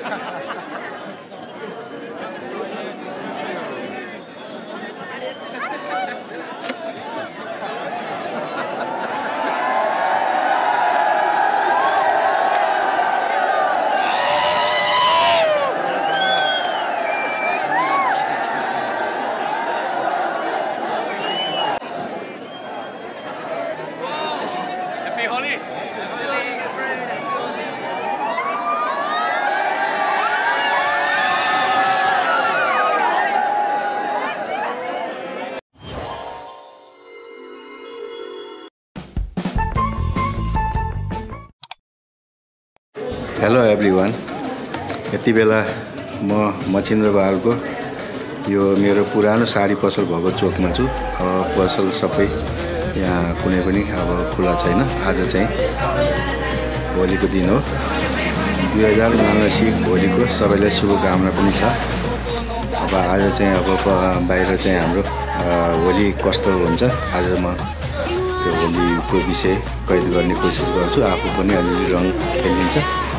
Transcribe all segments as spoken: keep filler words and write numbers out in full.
Hello everyone, यति बेला म मचिन्द्र बहालको यो मेरो पुरानो साडी पसल भएको चोकमा छु। अब पसल सबै यहाँ कुनै पनि अब खुला छैन। आज चाहिँ होलीको दिन हो। दुई हजार उनासी होलीको सबैलाई शुभकामना पनि छ। अब आज चाहिँ अब बाहिर चाहिँ हाम्रो होली कस्तो हुन्छ आज म त्यो होलीको विषय कैद गर्ने कोसिस गर्छु। आफू पनि अलिअलि रङ खेलिन्छ।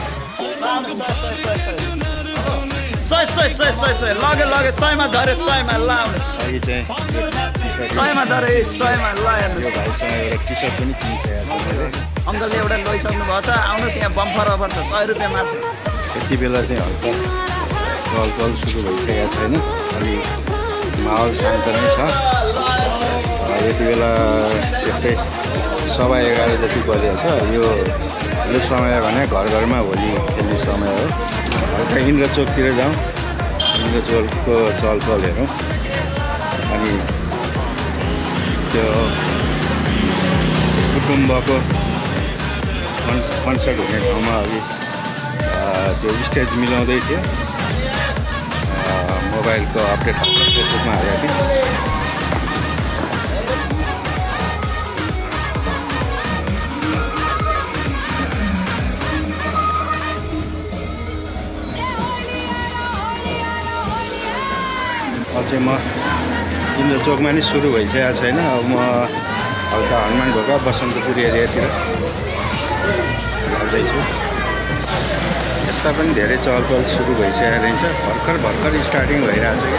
सय सय सय सय सय लगे लगे सयमा झरे सयमा लाउने अघि चाहिँ सयमा झरे सयमा लाएर टी सर्ट पनि किनिसकेको छ। अङ्कलले एउटा लैसक्नु भएको छ। आउनुहोस् यहाँ बम्फर अफर छ सय रुपियाँ मात्र। यति बेला चाहिँ हल्का चल चल सुरु भइसकेको छैन। अलि माहौल शान्त नै छ। यति बेला यस्तै सवा एघार जति बजेको छ। यो यो समय भने घर घरमा होली खेल्ने समय हो। हल्का इन्द्रचोकतिर जाउँ, इन्द्रचोकको चलचल हेरौँ। अनि त्यो कुटुम्बको कन्सर्ट हुने ठाउँमा अघि त्यो स्टेज मिलाउँदै थियो। मोबाइलको अपडेट फेसबुकमा हालेको थिएँ। अब चाहिँ म इन्द्रचोकमा नै सुरु भइसकेको छैन। अब म हल्का हनुमान ढोका बसन्तपुर एरियातिर जाँदैछु। यस्ता पनि धेरै चहलपहल सुरु भइसकेको रहेछ। भर्खर भर्खर स्टार्टिङ भइरहेछ कि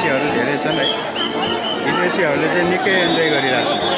विदेशीहरू धेरै छन् है। विदेशीहरूले चाहिँ निकै इन्जोय गरिरहेको छ।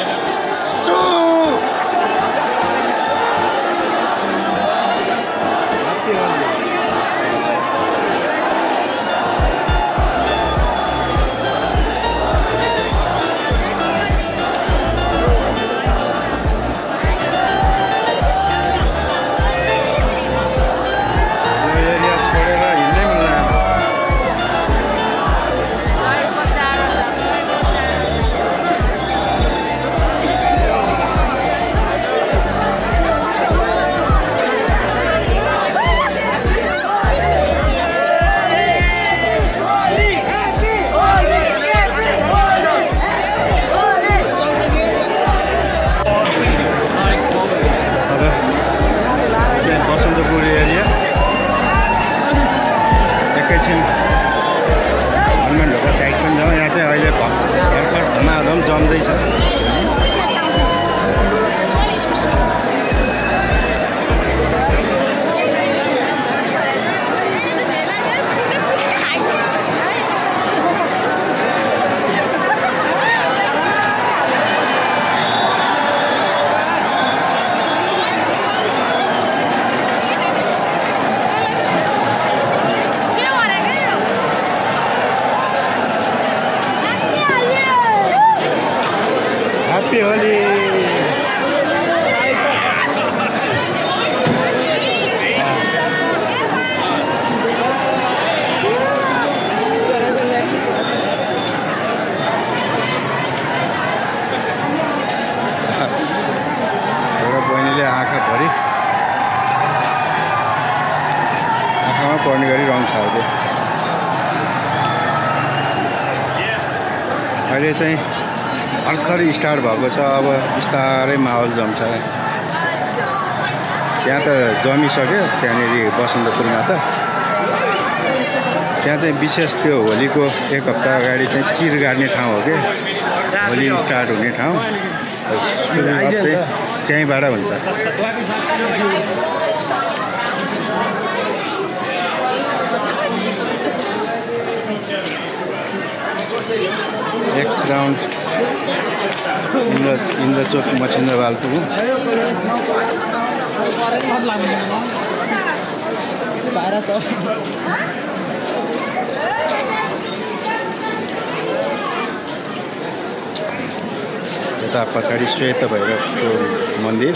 पर्ने गरी रङ छार्दै अहिले चाहिँ भर्खरै स्टार्ट भएको छ। अब बिस्तारै माहौल जम्छ। त्यहाँ त जमिसक्यो त्यहाँनिर बसन्तपुरमा त। त्यहाँ चाहिँ विशेष त्यो होलीको एक हप्ता अगाडि चाहिँ चिर गाड्ने ठाउँ हो क्या, होली स्टार्ट हुने ठाउँ चाहिँ त्यहीँबाट हुन्छ। एक राउन्ड इन्द्र इन्द्रचोक मछिन्द्रवाल पुग्यौँ। यता पछाडि श्वेत भैरवको मन्दिर।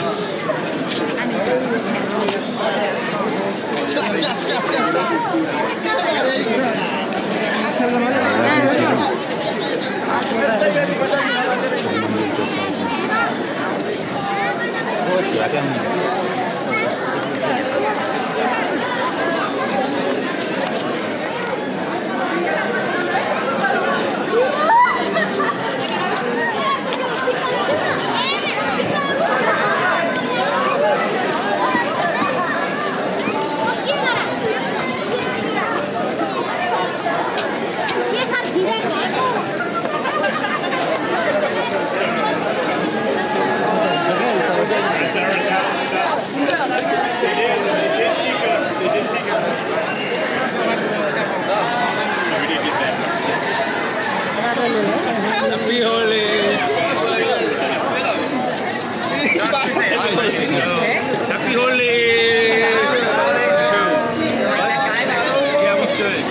Happy holidays. Happy holidays. Yeah, what's it?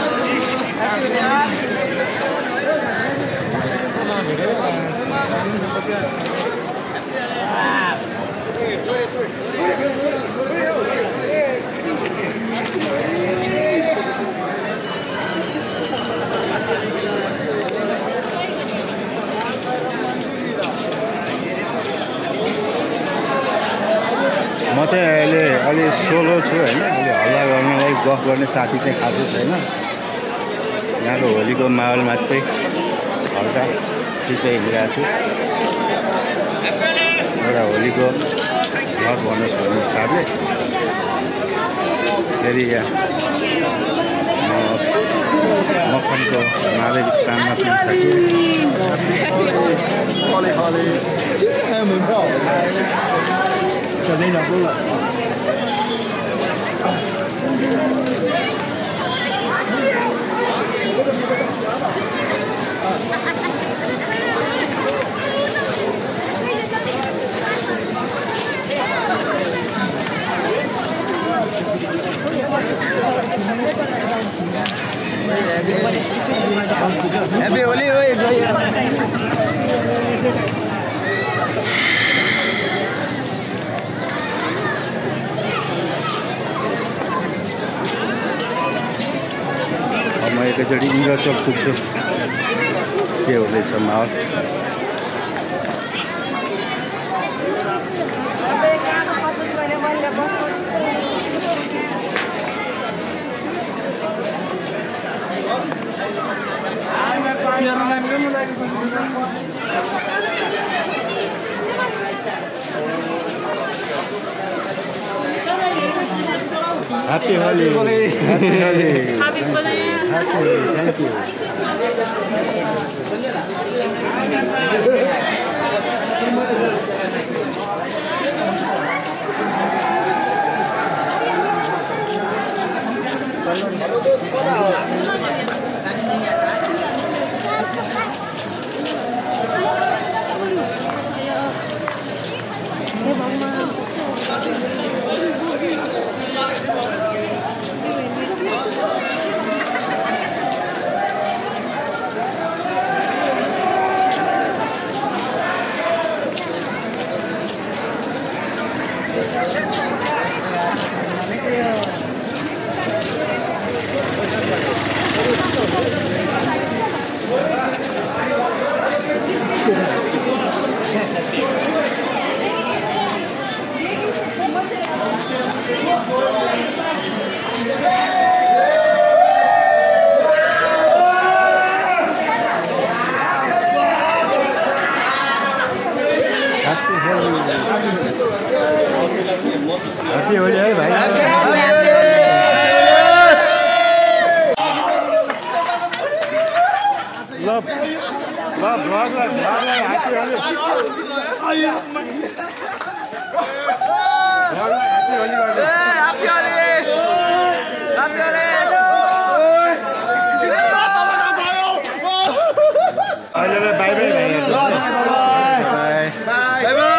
म चाहिँ अहिले अलि सोलो छु होइन। अलि हल्ला गर्नेलाई गफ गर्ने साथी चाहिँ खासै छैन। यहाँको होलीको माहौल मात्रै हल्का छिटो हिँडिरहेको छु। एउटा होलीको घर भन्नुहोस् भन्ने हिसाबले फेरि यहाँ मखनको माधव स्थानमा पुगिसकेँ। Happy Holi, oi, म एकैचोटि इन्द्रचोक पुग्छु के हुँदैछ माहौल। Happy Holi. Happy Holi. Happy Holi. Happy Holi. Thank you. Happy Holi है भाई। Love, love, love, love, Happy Holi। Happy Holi। Happy Holi। Happy Holi। अहिले बाई बाई भाइ। Bye bye.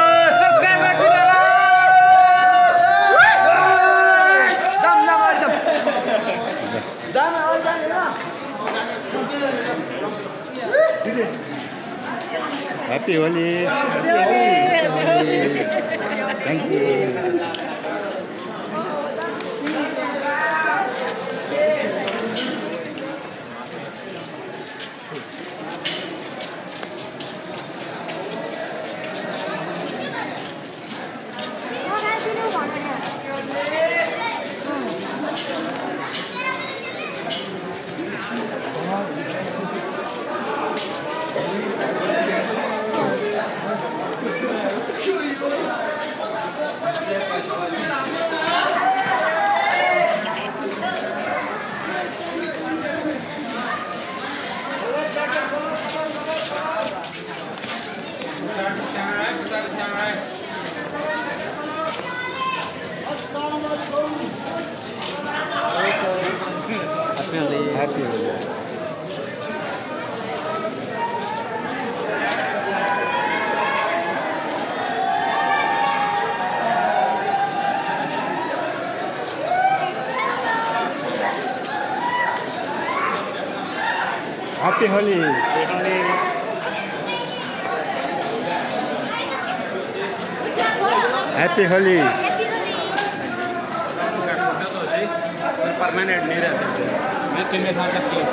Happy Holi. Happy Holi. Thank you. Happy Holi. Happy Holi. Happy Holi. Permanent नहीं रहते मैं कितने साल तक किया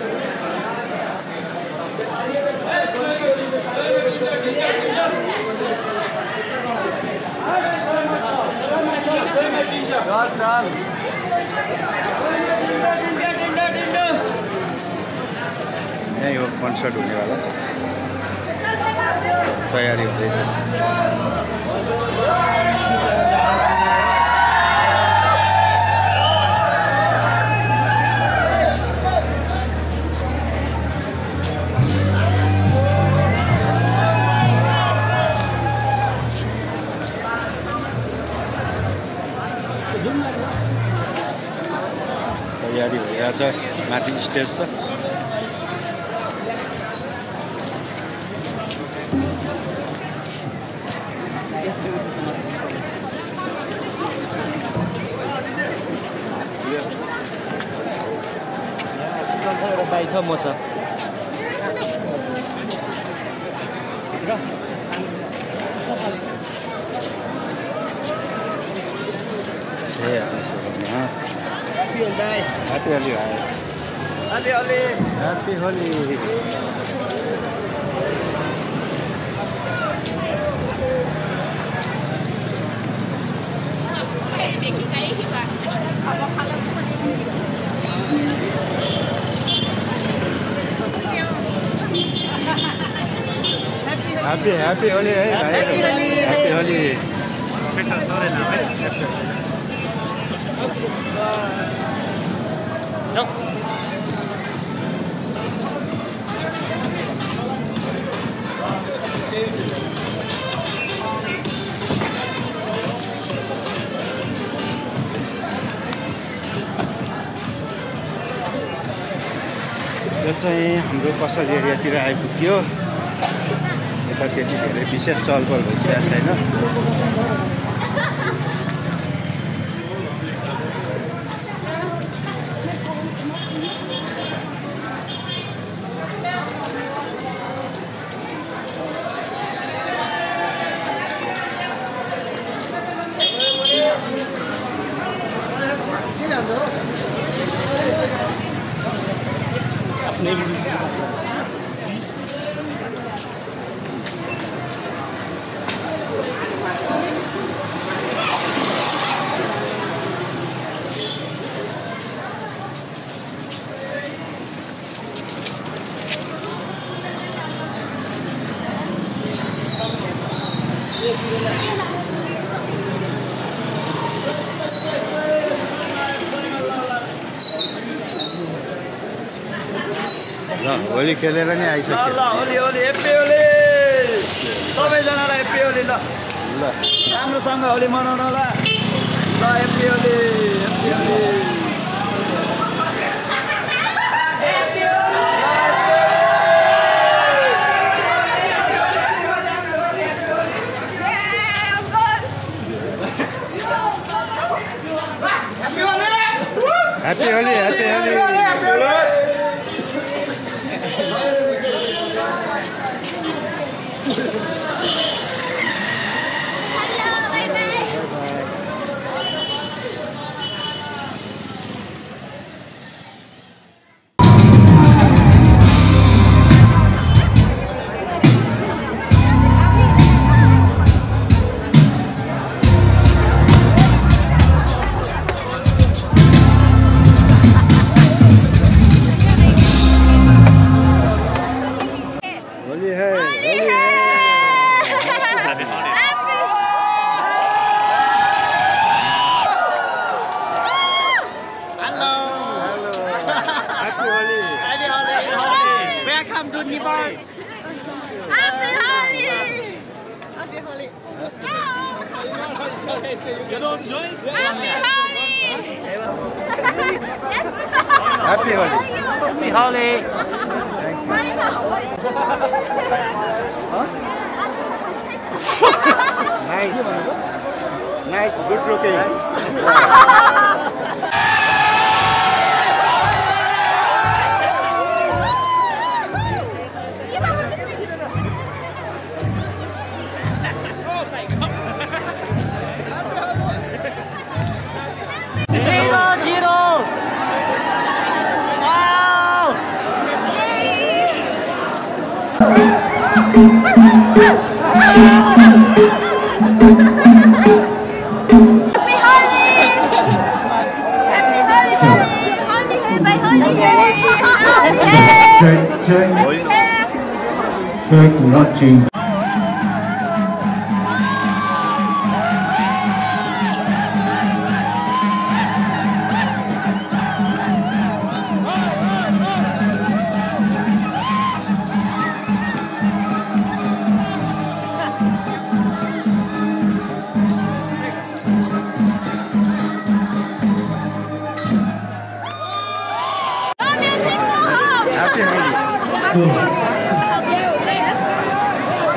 यही हो कॉन्सर्ट होने वाला तैयारी हो रही है। तैयारी भइरहेछ माथि स्टेज त भाइ छ म छ Happy Holi. Happy Holi. Happy Holi. Happy Happy Holi. Happy Holi. Happy Holi. Special story now, right? No. यो चाहिँ हाम्रो पसल एरियातिर आइपुग्यो यता त्यति धेरै विशेष चलपल भइसकेको छैन होली खेलेर नि आइसक्यो ल होली होली हेप्पी होली सबैजनालाई हेप्पी होली ल ल राम्रोसँग होली मनाउनु होला ल happy Holi happy Holi Happy Holi, Happy Holi. Happy Holi. Happy Holi. Nice. Nice, good looking. Zero, zero. Wow. Chơi chơi chơi cùng nó trình Happy Holi.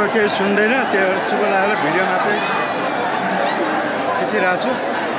केही सुन्दैन, त्यो चुप लागेर भिडियो मात्रै खिचिरहेको छु।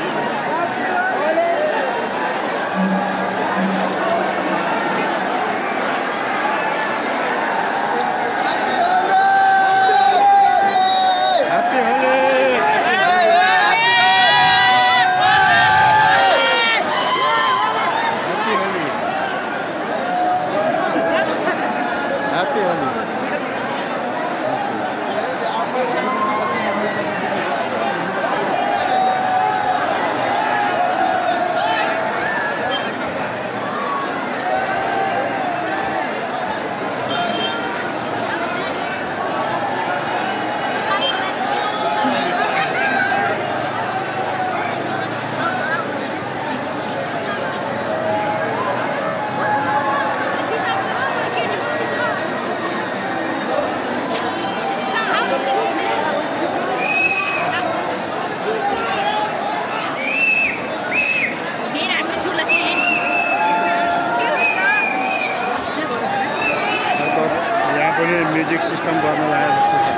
म्युजिक सिस्टम गर्न लागेको जस्तो छ।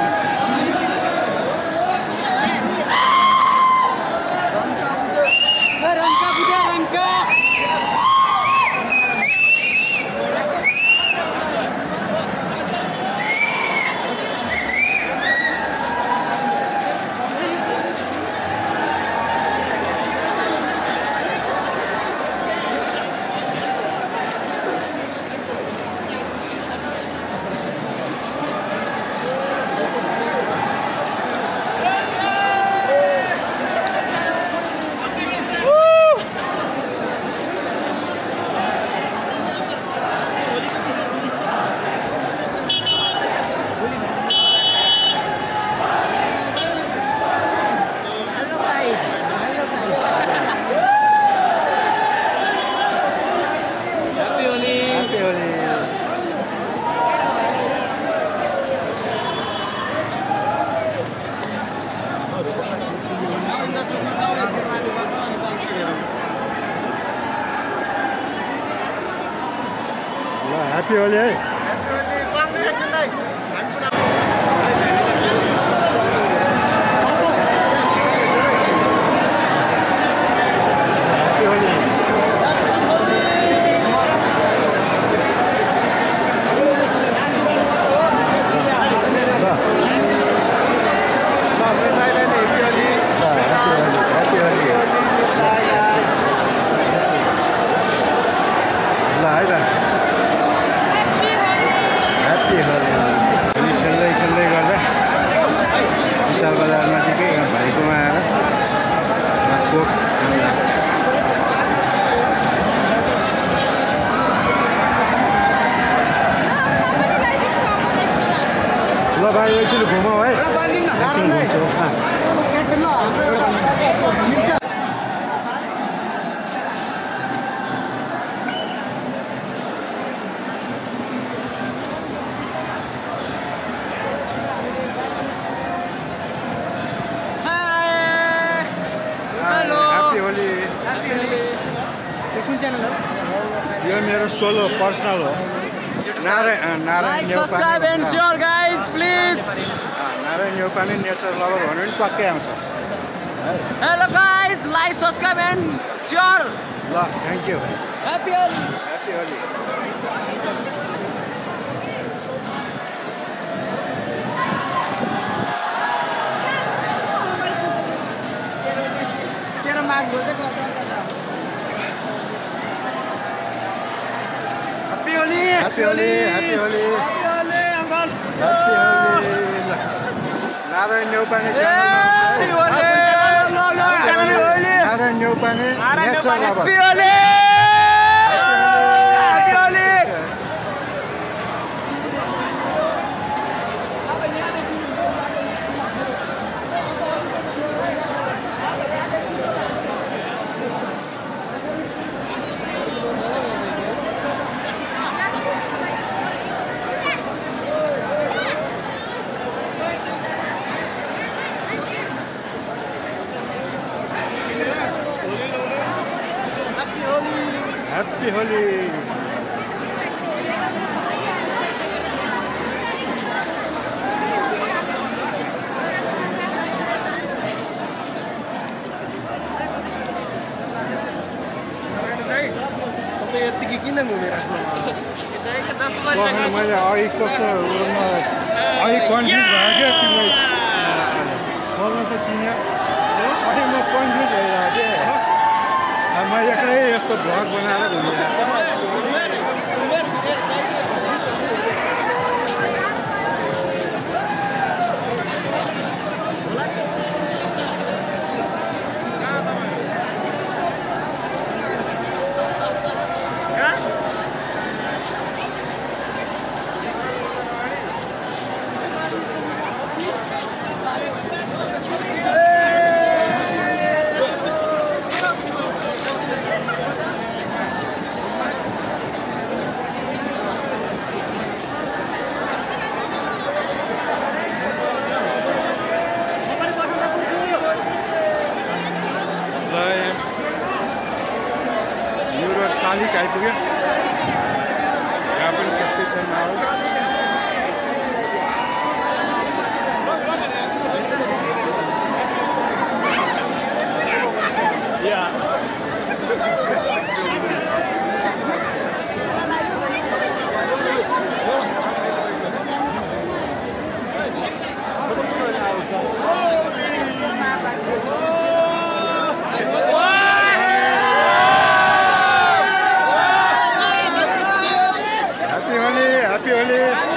Happy Holi है। ल भाइ एकचोटि घुमाऊ है। यो मेरो सोलो पर्सनल हो। Narayan Narayan subscribe and share guys please. Narayan Neupane nature lover भन्यो भने पक्कै आउँछ। Hello guys like subscribe and share. ल thank you. Happy Holi. Happy Holi. तेरो माग बोल्दै गर्दा Happy Holi! Happy Holi! Happy Holi! Happy Holi, uncle! Happy Holi! Narayan Neupane Happy Holi! Happy Holi! Narayan Neupane nature lover. Happy Holi! Happy Holi! Happy Holi! तपाईँ यतिकै किन घुमिराख्नु मैले मैले अघि कस्तो अघि कन्फ्युज भयो क्या तिमीलाई मलाई त चिन्यो अघि म कन्फ्युज भइरहेको थिएँ म एक्लै यस्तो भ्लग बनाएर घुमिरहेको शालिक आइपुग्यो यहाँ पनि त्यस्तै छ माहौल Happy Holi!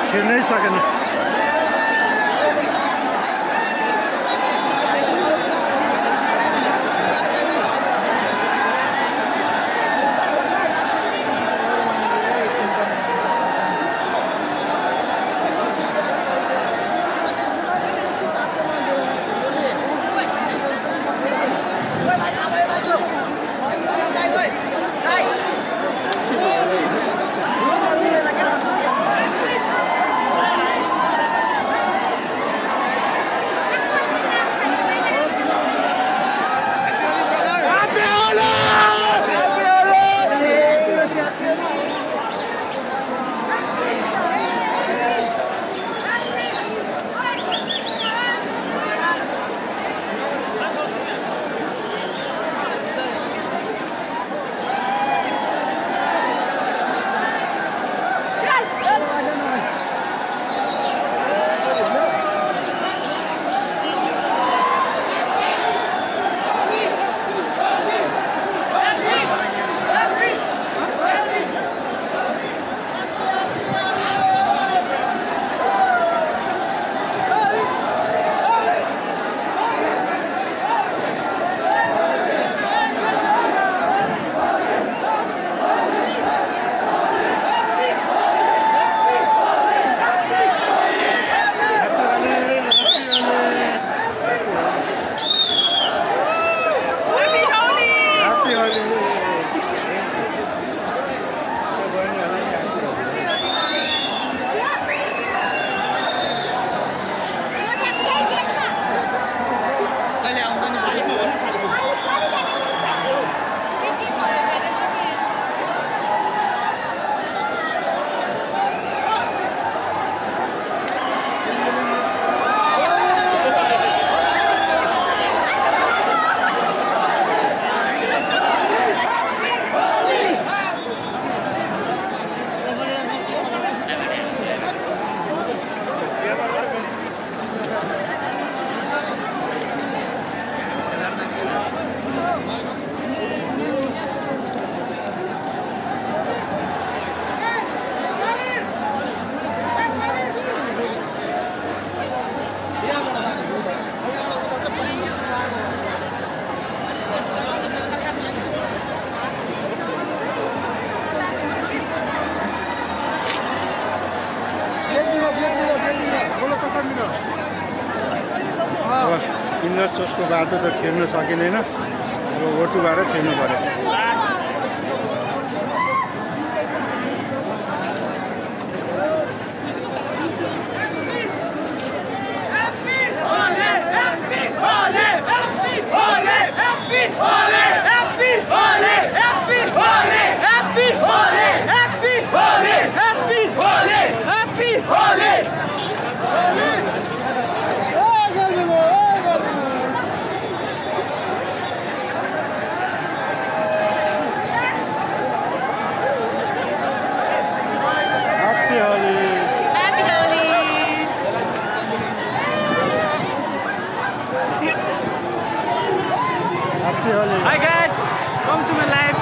छिर्नै सकेन। किन्नर चोकको बाटो त छिर्न सकिँदैन, अब ओटुबाट छिर्नु पर्यो। Hi guys, come to my live.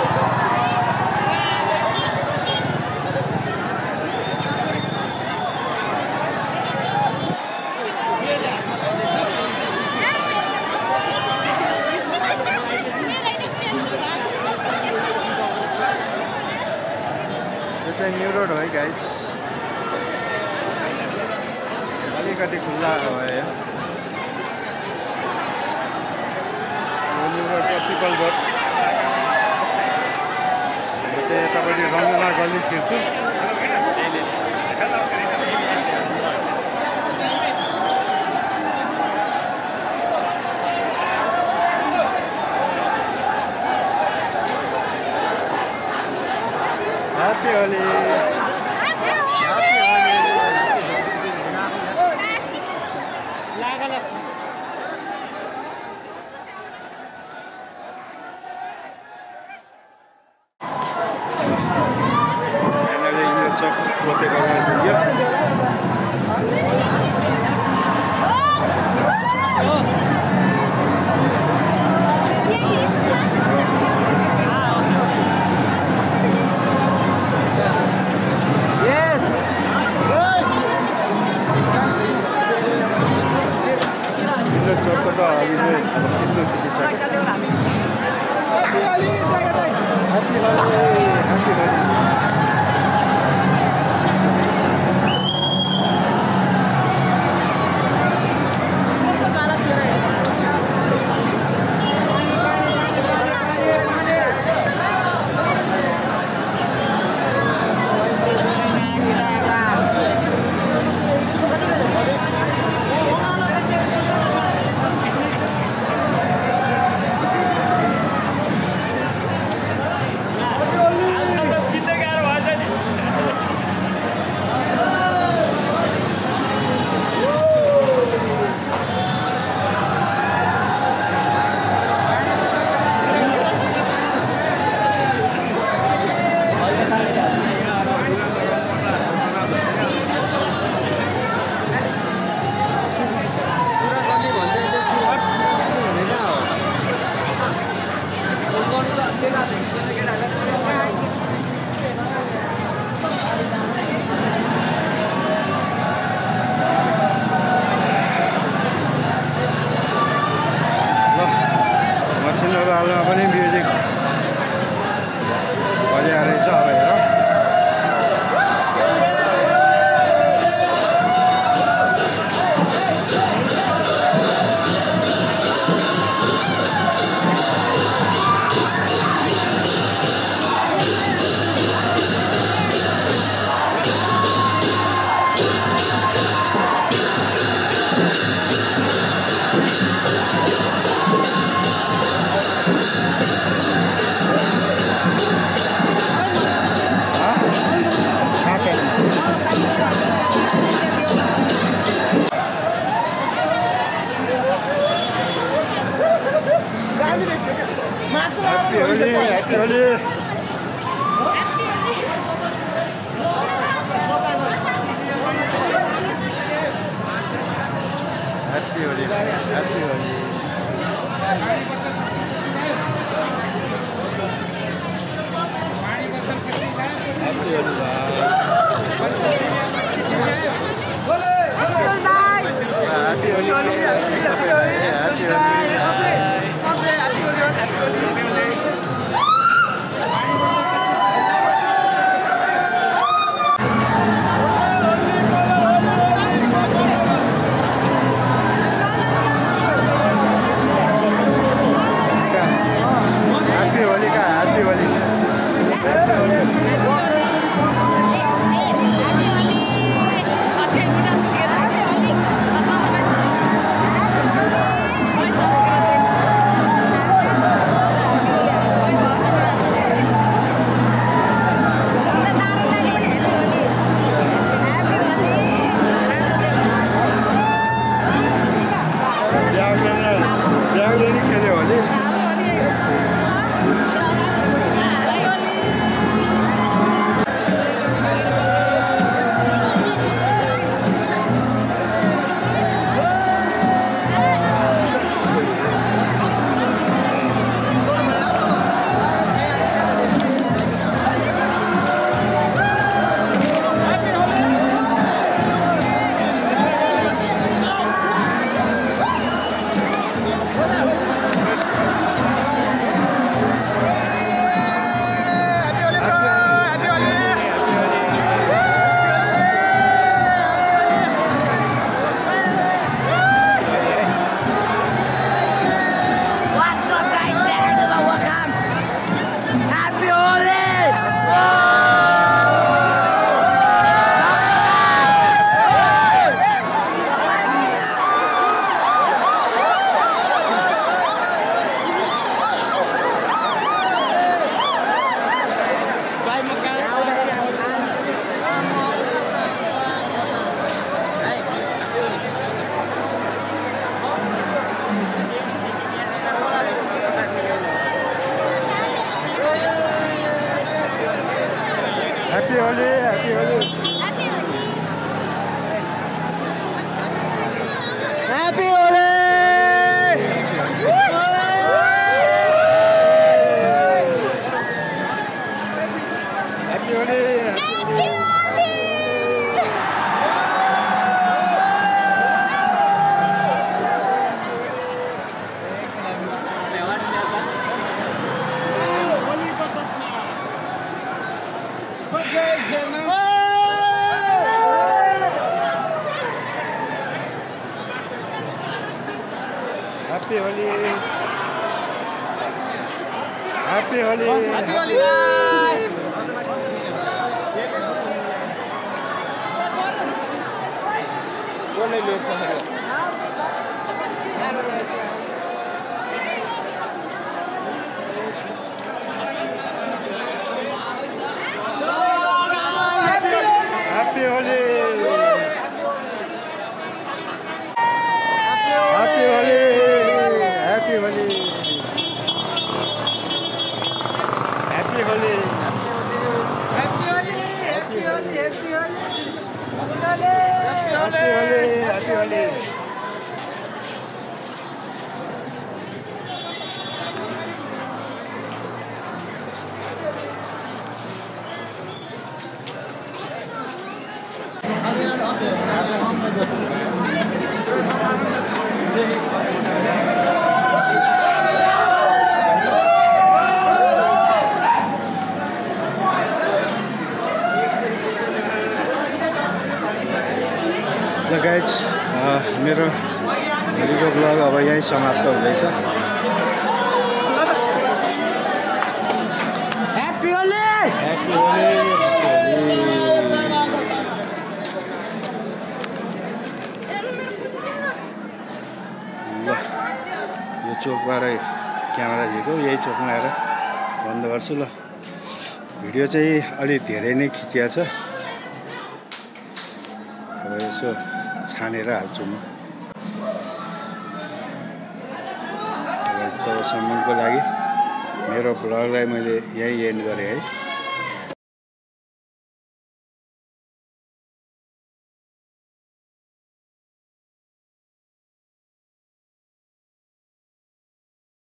It's a new road, right, guys? अलिकति खुल्ला भयो पिपल रोड चाहिँ यतापट्टि रङ्गला गल्ली छिर्छु। ह्याप्पी होली। Yes. मछिन्द्रलालमा पनि म्युजिक बजाएर रहेछ अब हेर Happy Holi, Happy Holi. Happy Holi, Happy Holi. Happy Holi, Happy Holi. Happy Holi, Happy Holi. Happy Holi. Happy Holi. Happy Holi. Happy Holi happy Holi guys बोल्दै लोड छ Happy Holi! Happy Holi! Happy Holi! Happy Holi! Happy Holi! Happy Holi! Happy Holi! Happy Holi! Happy Holi! ल guys मेरो भोलिको blog अब यहीँ समाप्त हुँदैछ Happy Holi! Happy Holi ल यो चोकबाट क्यामेरा झिको यही चोकमा आएर बन्द गर्छु ल भिडियो चाहिँ अलि धेरै नै खिचिया छ अब यसो छानेर हाल्छु म तबसम्मको लागि मेरो ब्लगलाई मैले यहीँ एन्ड गरेँ है